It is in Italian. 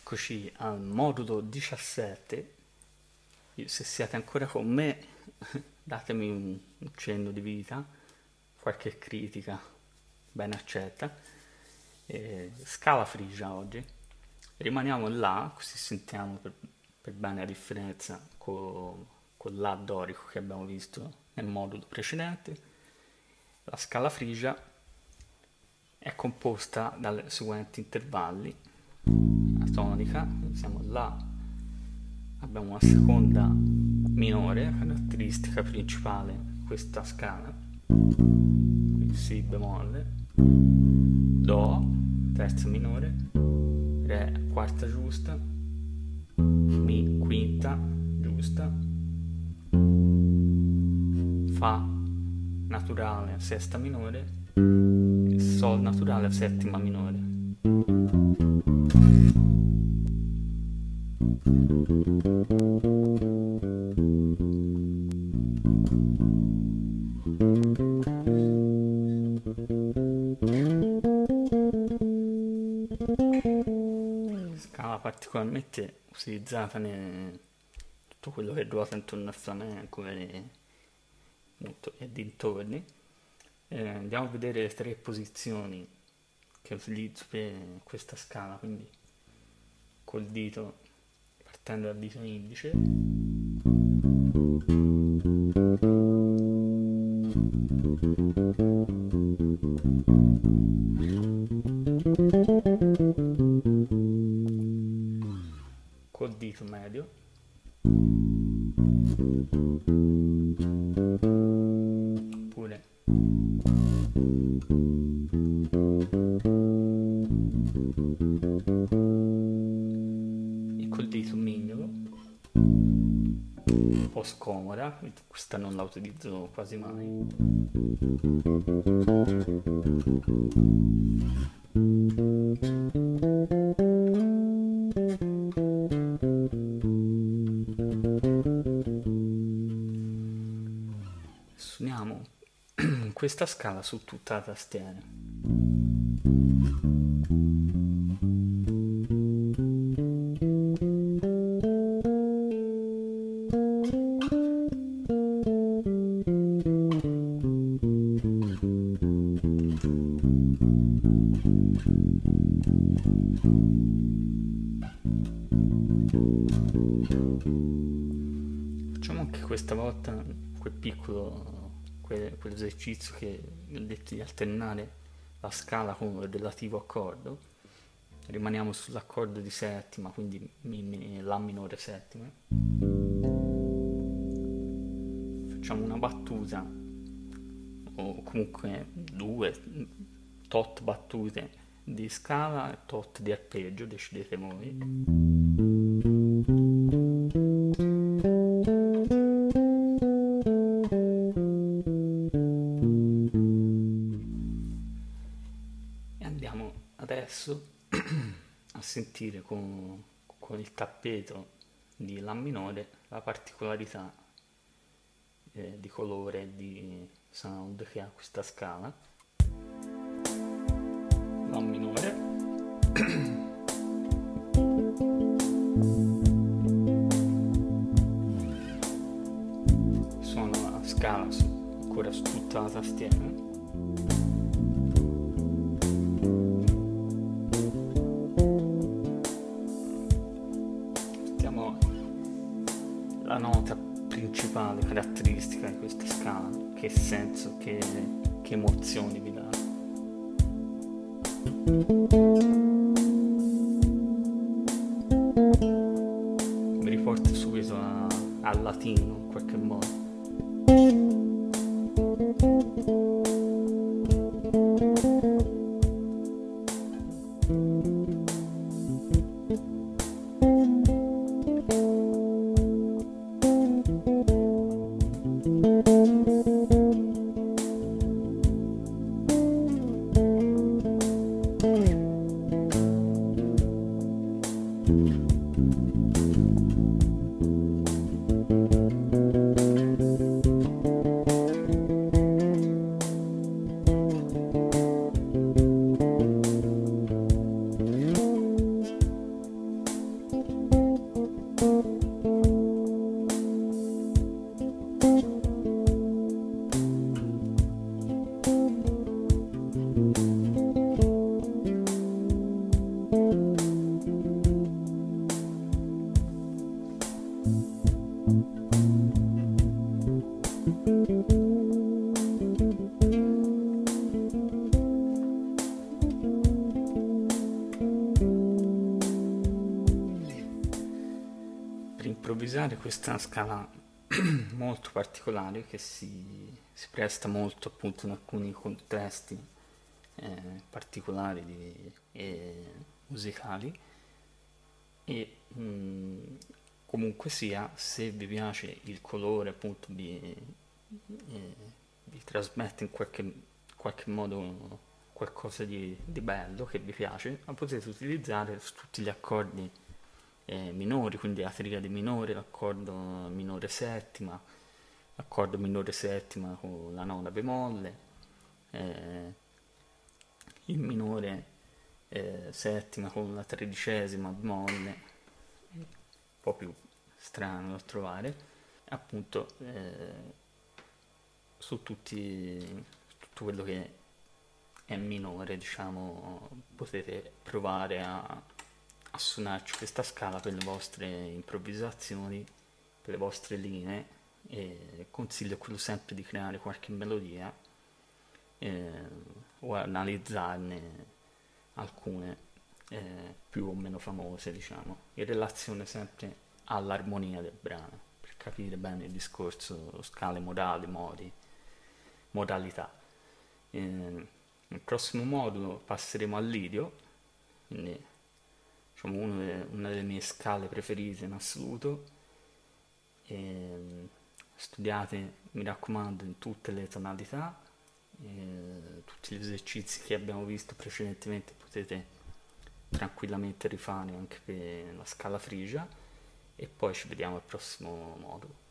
Eccoci al modulo 17. Se siete ancora con me, datemi un cenno di vita, qualche critica ben accetta. Scala frigia oggi. Rimaniamo là, così sentiamo per bene la differenza con La dorico che abbiamo visto nel modulo precedente. La scala frigia è composta dai seguenti intervalli: la tonica, siamo là, abbiamo una seconda minore, caratteristica principale di questa scala, quindi Si bemolle, Do, terza minore, Re, quarta giusta, Mi, quinta giusta, Fa naturale, sesta minore, Sol naturale, settima minore. Scala particolarmente utilizzata in tutto quello che ruota intorno al flamenco e dintorni. Andiamo a vedere le tre posizioni che utilizzo per questa scala, quindi col dito, partendo dal dito indice, col dito medio, oppure e col dito mignolo, un po' scomoda, questa non la utilizzo quasi mai. Suoniamo questa scala su tutta la tastiera. Facciamo anche questa volta quell'esercizio che vi ho detto di alternare la scala con il relativo accordo. Rimaniamo sull'accordo di settima, quindi La minore settima. Facciamo una battuta, o comunque due tot battute di scala e tot di arpeggio, decidete voi. E andiamo adesso a sentire con il tappeto di La minore la particolarità di colore e di sound che ha questa scala. La minore, suono la scala ancora su tutta la tastiera. La nota principale, caratteristica di questa scala, che senso, che emozioni vi dà. Mi riporta subito al latino in qualche modo. per improvvisare questa è una scala molto particolare che si presta molto appunto in alcuni contesti particolari musicali e comunque sia, se vi piace il colore appunto vi trasmette in qualche modo qualcosa di bello che vi piace, la potete utilizzare su tutti gli accordi minori, quindi la triade minore, l'accordo minore settima, l'accordo minore settima con la nona bemolle, eh, il minore settima con la tredicesima bemolle, un po' più strano da trovare, appunto su tutto quello che è minore, diciamo, potete provare a suonarci questa scala per le vostre improvvisazioni, per le vostre linee, e consiglio quello sempre di creare qualche melodia eh, o analizzarne alcune più o meno famose, diciamo, in relazione sempre all'armonia del brano, per capire bene il discorso, scale modali, modi, modalità. Nel prossimo modulo passeremo al lidio, quindi diciamo una delle mie scale preferite in assoluto. Studiate, mi raccomando, in tutte le tonalità, tutti gli esercizi che abbiamo visto precedentemente potete tranquillamente rifare anche per la scala frigia e poi ci vediamo al prossimo modulo.